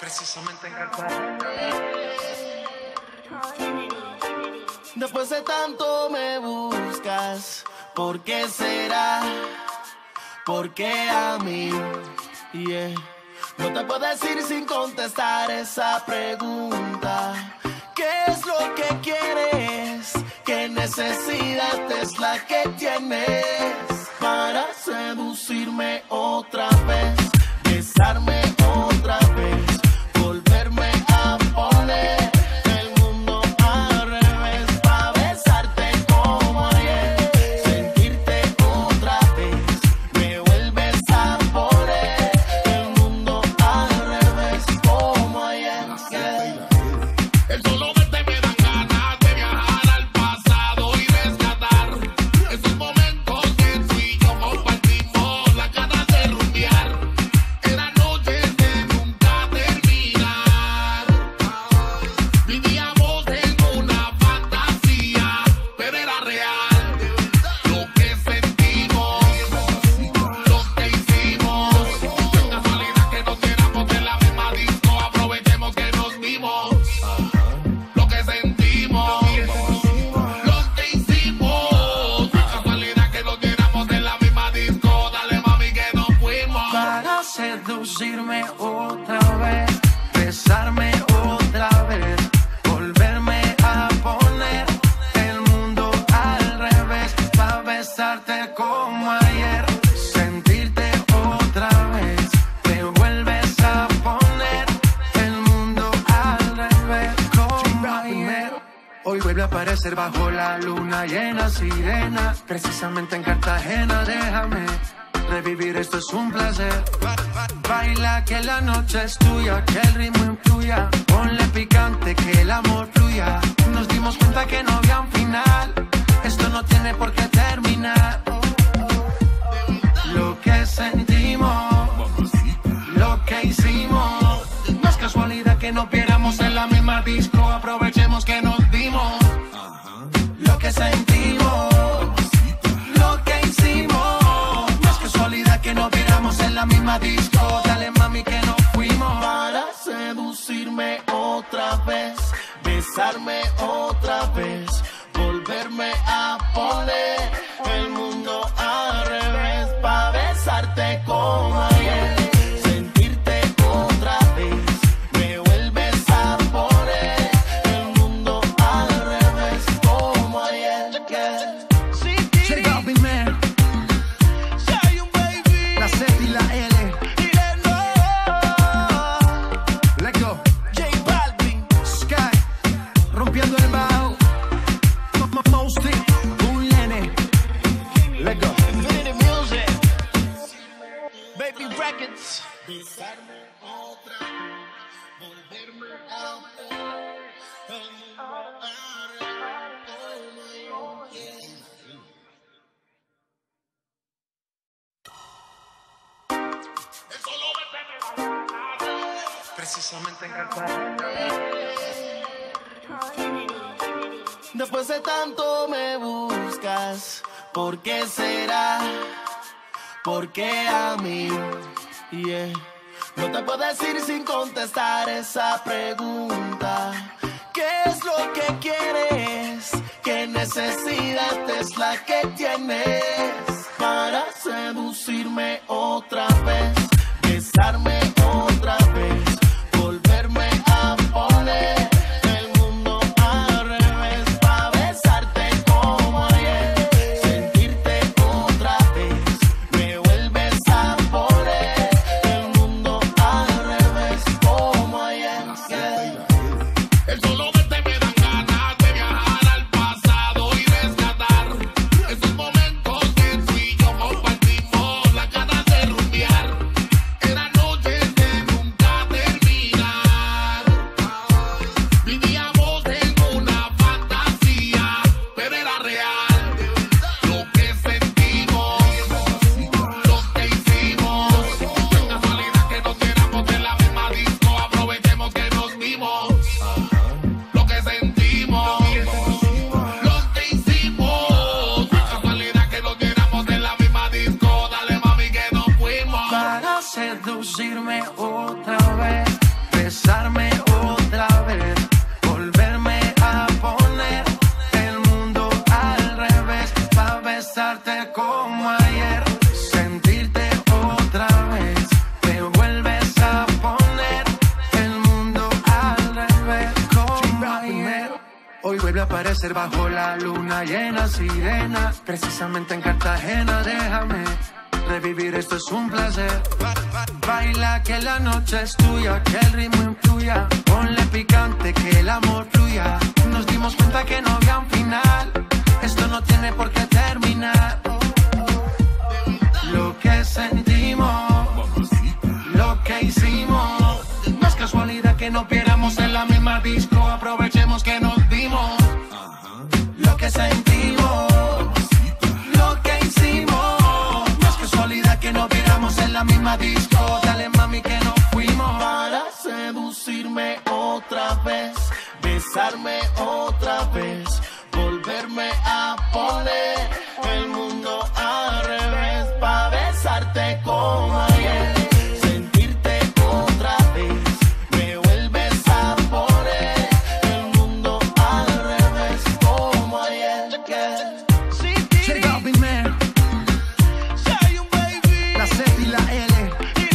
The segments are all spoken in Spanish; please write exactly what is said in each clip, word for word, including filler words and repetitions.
Precisamente en Cartagena. Después de tanto me buscas, ¿por qué será? ¿Por qué a mí? Yeah. No te puedo decir sin contestar esa pregunta. ¿Qué es lo que quieres? ¿Qué necesidad es la que tienes para seducirme otra vez? Besarme otra vez, volverme a poner el mundo al revés, pa' besarte como ayer, sentirte otra vez, me vuelves a poner el mundo al revés como ayer. Yeah. El solo verte me dan ganas de viajar al pasado y rescatar esos momentos que tú y yo compartimos, las ganas de rumbear. Eran noches de nunca terminar. Vivíamos en una fantasía, pero era real. Lo que sentimos, lo que hicimos. Qué casualidad que nos tiramos de la misma disco. Aprovechemos que nos vimos. Lo que sentimos, lo que hicimos. Qué casualidad que nos tiramos de la misma disco. Dale mami que nos fuimos. Para seducirme otra vez, besarme otra vez, volverme a poner el mundo al revés, pa' besarte como ayer, sentirte otra vez, me vuelves a poner el mundo al revés como ayer. Hoy vuelve a aparecer bajo la luna llena, sirena, precisamente en Cartagena. Déjame revivir, esto es un placer. Baila que la noche es tuya, que el ritmo influya. Ponle picante, que el amor fluya. Nos dimos cuenta que no había un final. Esto no tiene por qué terminar. Lo que sentimos, lo que hicimos. No es casualidad que nos viéramos en la misma disco. Aprovechemos que nos dimos. Lo que sentimos, lo que hicimos. No es casualidad que nos viéramos en la misma disco. Dale mami que nos fuimos. Para seducirme otra vez, besarme otra vez, volverme a poner el mundo al revés, pa' besarte como ayer, sentirte otra vez, me vuelves a poner el mundo al revés como ayer. Yeah. Check out, big man. La Z y la L. Let's go. J Balvin, Sky, rompiendo el bajo. Mosty, un nene. Let's go. Infinity Music, Baby Records. Besarme otra vez, volverme a poner el mundo al revés como ayer. El solo verte me dan ganas. Precisamente en Cartagena. Después de tanto me buscas, ¿por qué será? ¿Por qué a mí? Yeah. No te puedo decir sin contestar esa pregunta. ¿Qué es lo que quieres? ¿Qué necesidad es la que tienes para seducirme otra vez? Besarme otra vez, volverme a poner el mundo al revés, pa' besarte como ayer, sentirte otra vez, me vuelves a poner el mundo al revés como ayer. Yeah. El solo verte me dan ganas de viajar al pasado y rescatar esos momentos que tú y yo compartimos, las ganas de rumbear. Eran noches de nunca terminar. Vivíamos en una fantasía, pero era real. Lo que sentimos, lo que hicimos. Qué casualidad que nos tiramos de la misma disco. Aprovechemos que nos vimos. Lo que sentimos, lo que hicimos. Qué casualidad que nos tiramos de la misma disco. Dale mami que nos fuimos. Para seducirme otra vez, besarme amanecer bajo la luna llena, sirena. Precisamente en Cartagena, déjame revivir, esto es un placer. Baila que la noche es tuya, que el ritmo influya. Ponle picante, que el amor fluya. Nos dimos cuenta que no había un final. Esto no tiene por qué terminar. Lo que sentimos, lo que hicimos. No es casualidad que nos viéramos en la misma disco. Aprovechemos que nos dimos. Lo que sentimos, lo que hicimos. No es casualidad que nos viéramos en la misma disco. Dale mami que nos fuimos. Para seducirme otra vez, besarme otra vez, volverme a poner el mundo al revés, pa' besarte como ayer, sentirte otra vez, me vuelves a poner el mundo al revés como ayer. Yeah. J Balvin, man. La Z y la L.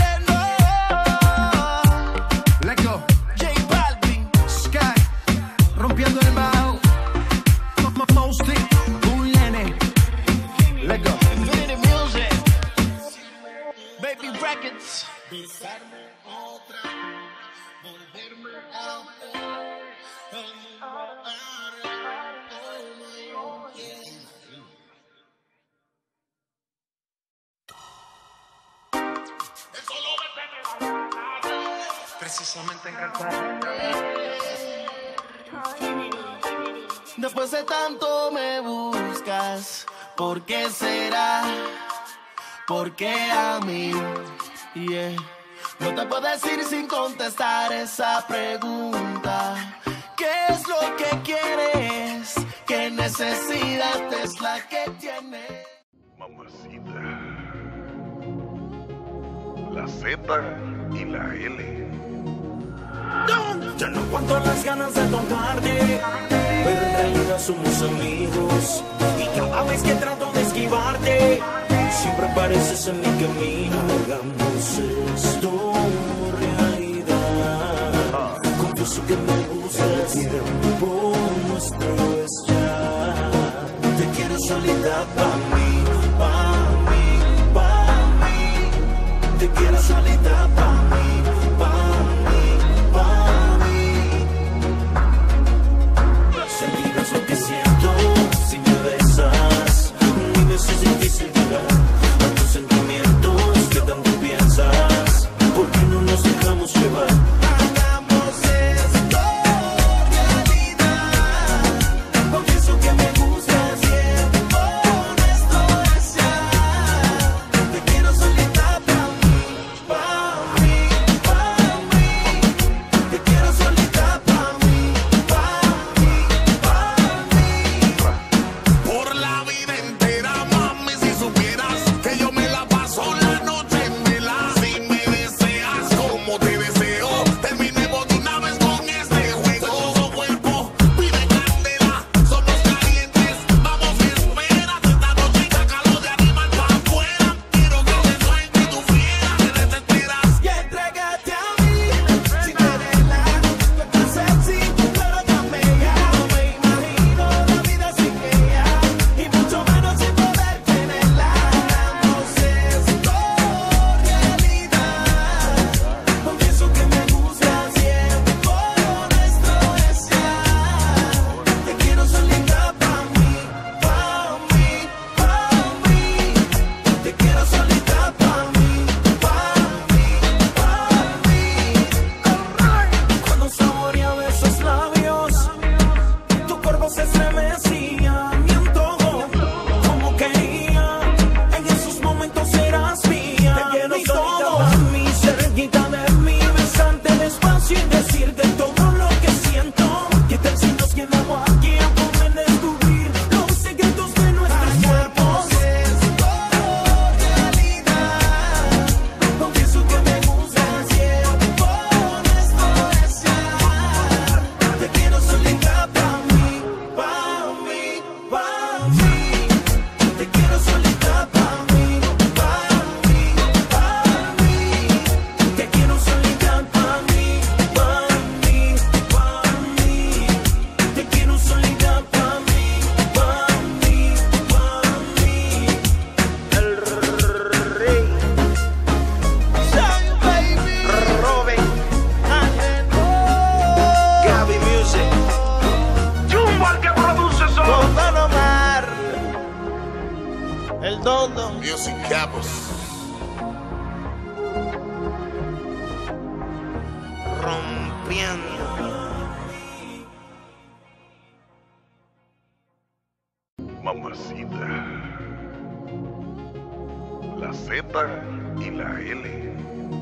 Let's go. J Balvin, Sky, rompiendo el bajo. Mosty, un nene. Let's go. Infinity Music, Baby Records. Besarme otra vez, volverme a poner el mundo al revés como ayer. Precisamente en Cartagena. Después de tanto me buscas, ¿por qué será? ¿Por qué a mí? Yeah. No te puedo decir sin contestar esa pregunta. ¿Qué es lo que quieres? ¿Qué necesidad es la que tienes? Mamacita. La Z y la L. Ya no aguanto las ganas de tocarte, pero en realidad somos amigos. Y cada vez que trato de esquivarte, siempre apareces en mi camino. Hagamos esto realidad. Confieso que me gusta el tiempo nuestro es ya. Te quiero solita pa' mí, pa' mí, pa' mí. Te quiero solita pa' mí, pa' mí. Sentirás lo que siento si me besas. Mi beso es difícil llegar a tus sentimientos que tanto piensas. ¿Por qué no nos dejamos llevar? Hagamos esto realidad. Confieso que me gusta el tiempo nuestro J y la L.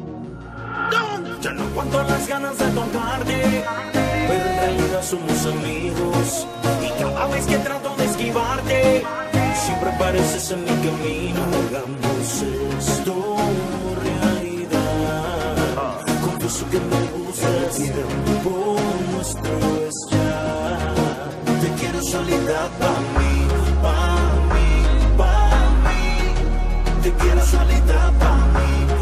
Ya no aguanto las ganas de tocarte, pero en realidad somos amigos. Y cada vez que trato de esquivarte, siempre apareces en mi camino. Hagamos esto realidad. Confieso que me gustas, el tiempo nuestro es ya. Te quiero solita pa' mí, pa' mí, pa' mí. Te quiero solita pa' mí.